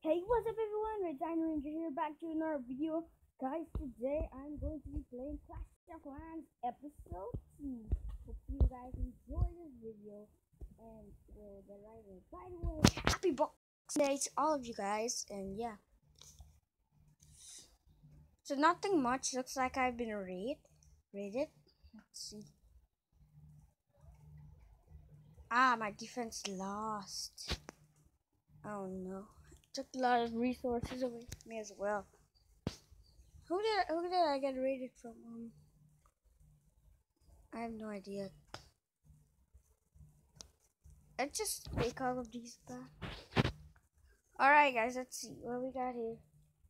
Hey, what's up everyone? Red Dino Ranger here, back to another video. Guys, today I'm going to be playing Clash of Clans episode 2. Hope you guys enjoy this video and will get right in. By the way, happy Boxing Day to all of you guys, and yeah. So nothing much, looks like I've been raided. Let's see. My defense lost. Oh no. Took a lot of resources away from me as well. Who did I get raided from? I have no idea. Let's just take all of these back. Alright guys, let's see what we got here.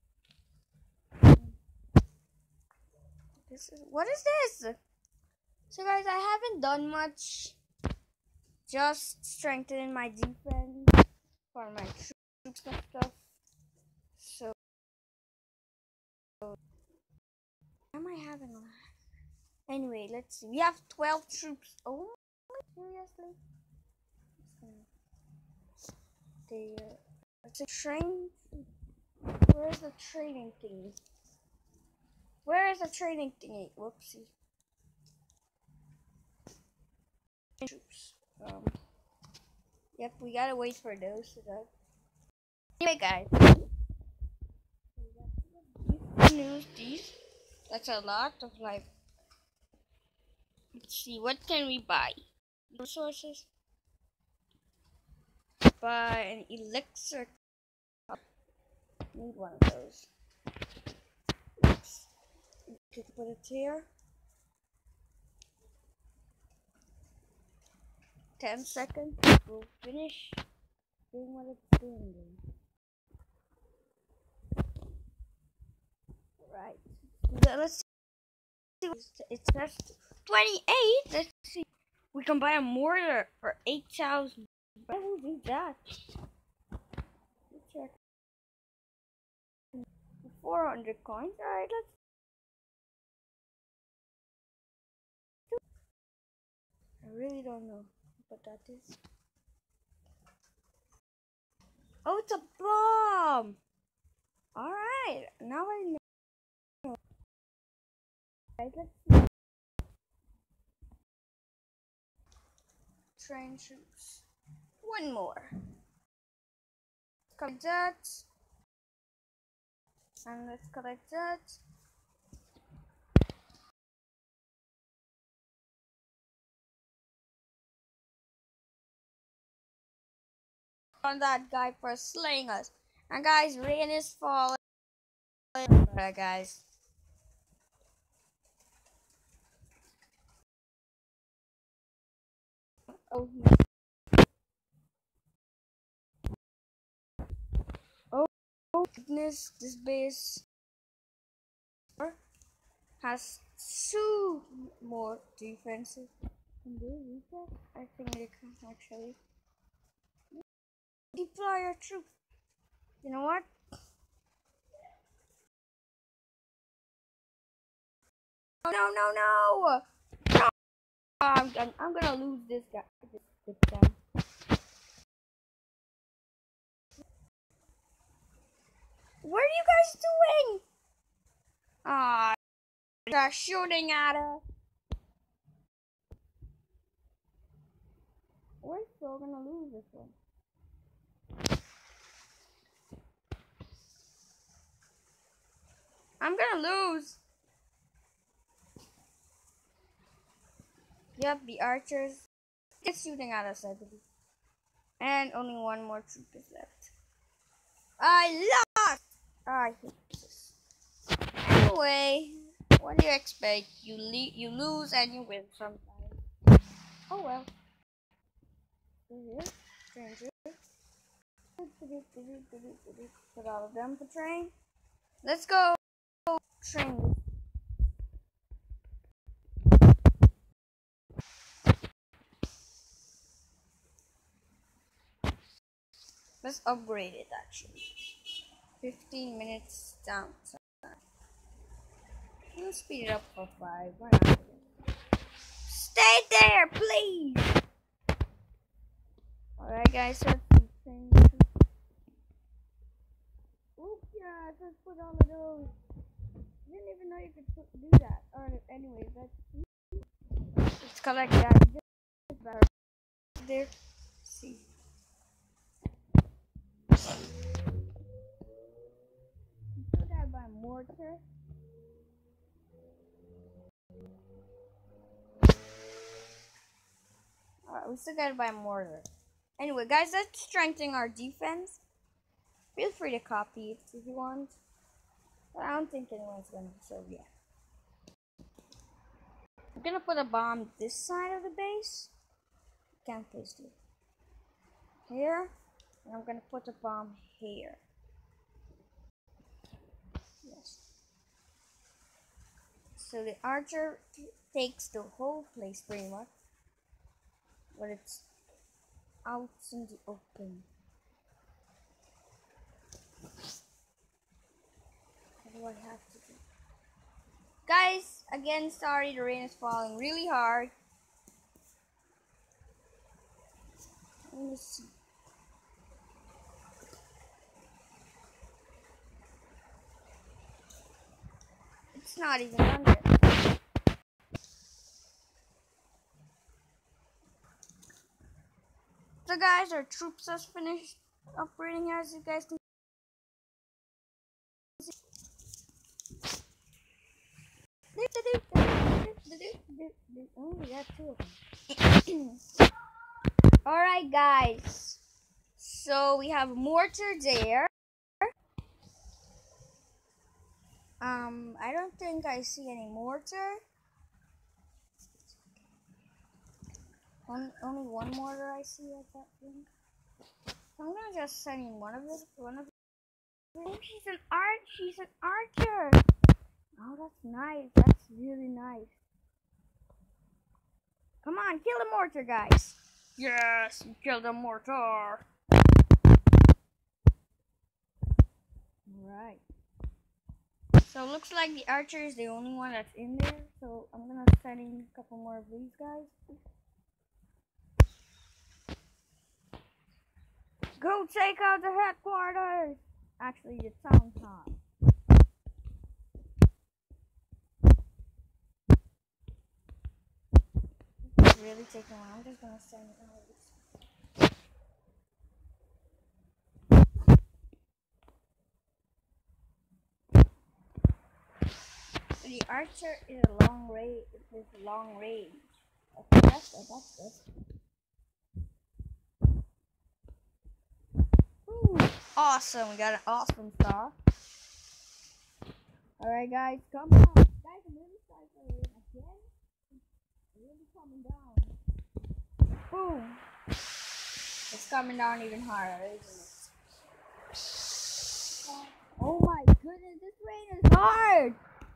What is this? So guys, I haven't done much. Just strengthening my defense for my troops and stuff. So am I having a lag? Anyway, let's see. We have 12 troops. Oh, seriously? It's a train. Where's the training thingy? Where is the training thingy? Whoopsie. Troops. Yep, we gotta wait for those to go. Anyway, guys. News these. That's a lot of life. Let's see, what can we buy? Resources. Buy an elixir. Need one of those. Oops. You can put it here. 10 seconds. We'll finish doing what it's doing. Right. Let's see. It's just 28. Let's see. We can buy a mortar for 8,000. I will do that. Let's check. 400 coins. Alright, let's. I really don't know what that is. Oh, it's a bomb! Alright, now I know. Right, let's see. Train troops. One more. Collect that. And let's collect that. On that guy for slaying us. And guys, rain is falling. Alright, guys. Oh, oh goodness, this base has 2 more defenses. Can they read that? I think they can actually. Deploy your troops. You know what? No! I'm gonna lose this guy. This time. What are you guys doing? They're shooting at us. We're still gonna lose this one. I'm gonna lose. Yep, the archers. It's shooting at us, I believe. And only one more troop is left. I lost! I hate this. Anyway, what do you expect? You lose and you win sometimes. Oh well. Here, stranger. Put all of them for train. Let's go train. Let's upgrade it actually. 15 minutes down. We'll speed it up for 5. Why not? Stay there, please! Alright guys, so let's train. just put all of those. I didn't even know you could do that. Or anyways, let's collect that. Just better. There. See. Do that by mortar. Alright, we still gotta buy mortar. Anyway, guys, let's strengthen our defense. Feel free to copy it if you want. But I don't think anyone's gonna, so yeah. I'm gonna put a bomb this side of the base. Can't place it. Here. And I'm gonna put a bomb here. Yes. So the archer takes the whole place pretty much. But it's out in the open. What do I have to do? Guys, again, sorry, the rain is falling really hard. Let me see. It's not even done yet. So guys, our troops has finished operating, as you guys can see. Oh, we got two of them. Alright guys, so we have a mortar there. I don't think I see any mortar. Only one mortar I see at that thing. So I'm gonna just send in one of it. Oh, she's an archer. Oh, that's nice. That's really nice. Come on, kill the mortar, guys. Yes, you killed the mortar. Alright. So it looks like the archer is the only one that's in there. So I'm gonna send in a couple more of these guys. Go take out the headquarters! Actually, the town hall. It's really taking a while. I'm just gonna send it out. So the archer is a long range. It's long range. Okay, that's good. That's good. Awesome, we got an awesome star. Alright guys, come on. Guys, I'm really sorry for the rain again. It's really coming down. Boom. It's coming down even harder, isn't it? Oh my goodness, this rain is hard.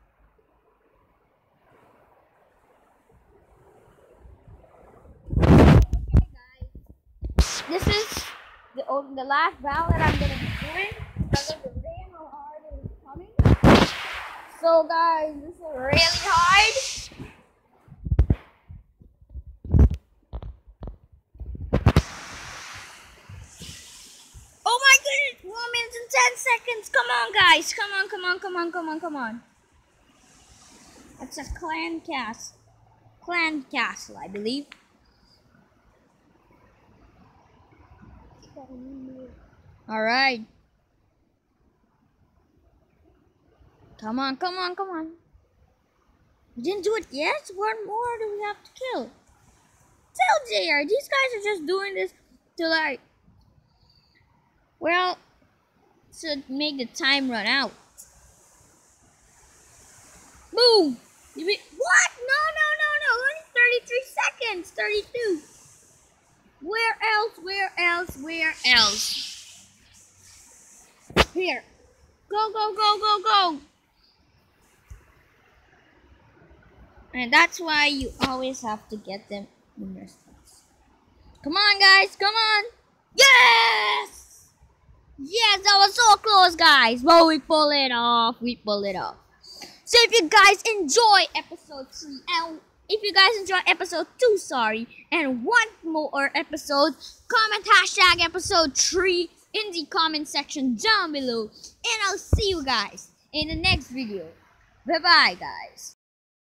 Okay guys. This is the last battle that I'm gonna be doing because of the rain, how hard it is coming. So guys, this is really hard. Oh my goodness, 1 minute and 10 seconds. Come on guys, come on. That's a clan castle, I believe. Alright. Come on. We didn't do it yet? One more do we have to kill? Tell JR, these guys are just doing this to like, well, to make the time run out. Boom! What? No. Only 33 seconds. 32. Where else? Here. Go. And that's why you always have to get them in your spots. Come on, guys. Come on. Yes! Yes, that was so close, guys. But we pull it off. So if you guys enjoy episode 3 and if you guys enjoy episode 2, and want more episodes, comment hashtag episode 3 in the comment section down below. And I'll see you guys in the next video. Bye bye, guys.